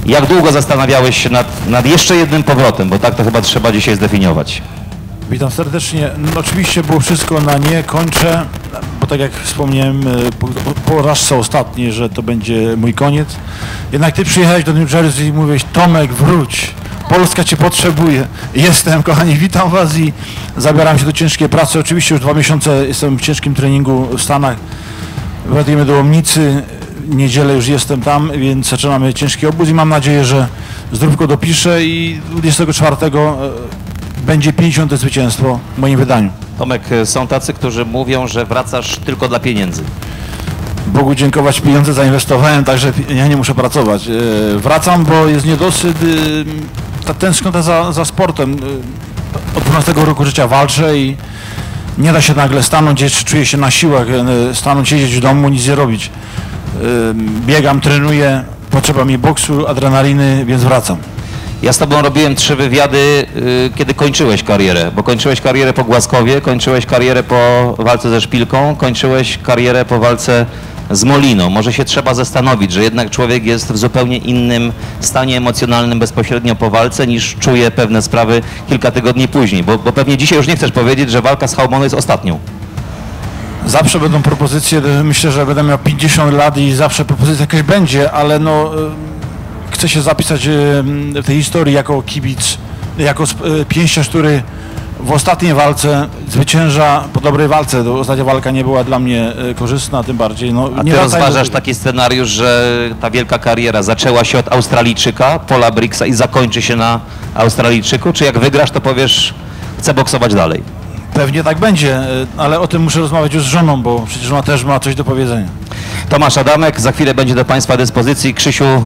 Jak długo zastanawiałeś się nad jeszcze jednym powrotem, bo tak to chyba trzeba dzisiaj zdefiniować? Witam serdecznie. No, oczywiście było wszystko na nie, kończę, bo tak jak wspomniałem po porażce ostatniej, że to będzie mój koniec. Jednak ty przyjechałeś do New Jersey i mówiłeś: Tomek, wróć, Polska cię potrzebuje. Jestem, kochani, witam was i zabieram się do ciężkiej pracy. Oczywiście już 2 miesiące jestem w ciężkim treningu w Stanach. Wracamy do Łomnicy, niedzielę już jestem tam, więc zaczynamy ciężki obóz i mam nadzieję, że zdrówko dopiszę i 24 będzie 50. zwycięstwo w moim wydaniu. Tomek, są tacy, którzy mówią, że wracasz tylko dla pieniędzy. Bogu dziękować, pieniądze zainwestowałem, także ja nie muszę pracować. Wracam, bo jest niedosyt, ta tęsknota za sportem. Od 12 roku życia walczę i nie da się nagle stanąć, gdzieś czuję się na siłach, stanąć, siedzieć w domu, nic nie robić. Biegam, trenuję, potrzeba mi boksu, adrenaliny, więc wracam. Ja z tobą robiłem 3 wywiady, kiedy kończyłeś karierę, bo kończyłeś karierę po Głaskowie, kończyłeś karierę po walce ze Szpilką, kończyłeś karierę po walce z Moliną. Może się trzeba zastanowić, że jednak człowiek jest w zupełnie innym stanie emocjonalnym bezpośrednio po walce, niż czuje pewne sprawy kilka tygodni później, bo pewnie dzisiaj już nie chcesz powiedzieć, że walka z Chałmoną jest ostatnią. Zawsze będą propozycje, myślę, że będę miał 50 lat i zawsze propozycja jakaś będzie, ale no chcę się zapisać w tej historii jako kibic, jako pięściarz, który w ostatniej walce zwycięża po dobrej walce. Ostatnia walka nie była dla mnie korzystna, tym bardziej. No, a ty rozważasz taki scenariusz, że ta wielka kariera zaczęła się od Australijczyka, Paula Briggsa i zakończy się na Australijczyku? Czy jak wygrasz, to powiesz: chcę boksować dalej? Pewnie tak będzie, ale o tym muszę rozmawiać już z żoną, bo przecież ona też ma coś do powiedzenia. Tomasz Adamek za chwilę będzie do Państwa dyspozycji. Krzysiu,